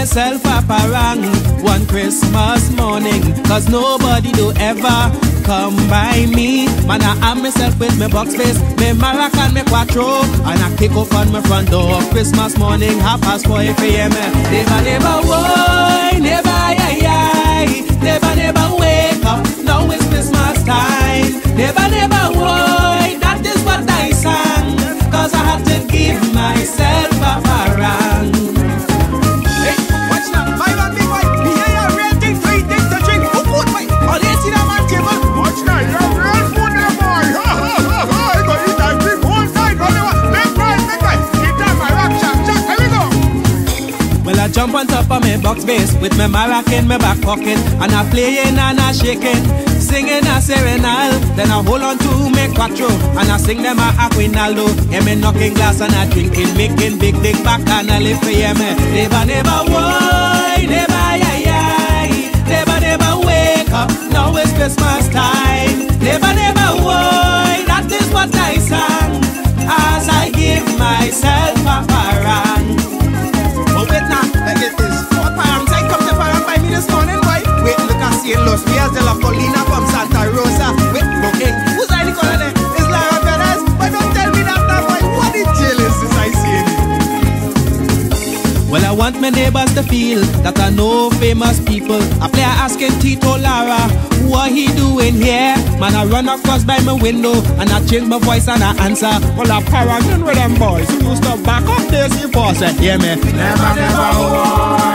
myself a parang one Christmas morning, cause nobody do ever come by me. Man, I am myself with my box face, me maracan, me quattro, and I kick off on my front door. Christmas morning, 4:30 a.m. Never, never, why, never, aye, never, never wake up. Now it's Christmas time. Never, never, why, that is what I sang, cause I had to give myself a parang. Hey, watch now, my man, big boy, me hear you rating 3 things to drink. Who put my, oh, they see that man table? Watch now, you have real food there, boy. Ha, ha, ha, ha, I go eat that drink whole side, only one. Big price, eat that my rock shop, just, here we go. Well, I jump on top of my box base with my marac in my back pocket, and I playing and I shaking, singing a serenal. Then I hold on to my quattro and I sing them a Aquinaldo. Yeah, me knocking glass and I drinking, making big back and I live for yeah, me. Never, never, why, never, aye, never, never wake up. Now it's Christmas time. Never, never, why, that is what I sang as I give myself a parang. Oh, wait now, like it is. What parents I come to parang by me this morning, boy? Wait, look at St. Los Rios de la Colina from Santa Rosa. Wait, okay, who's I the corner there? It's Lara Perez. But don't tell me that now, boy. What the jail is since I see it? Well, I want my neighbors to feel that I know famous people. I play asking Tito Lara, what he doing here? Man, I run across by my window and I change my voice and I answer. Well, I parang with them boys who used to back up this for say, yeah, me. Never, never,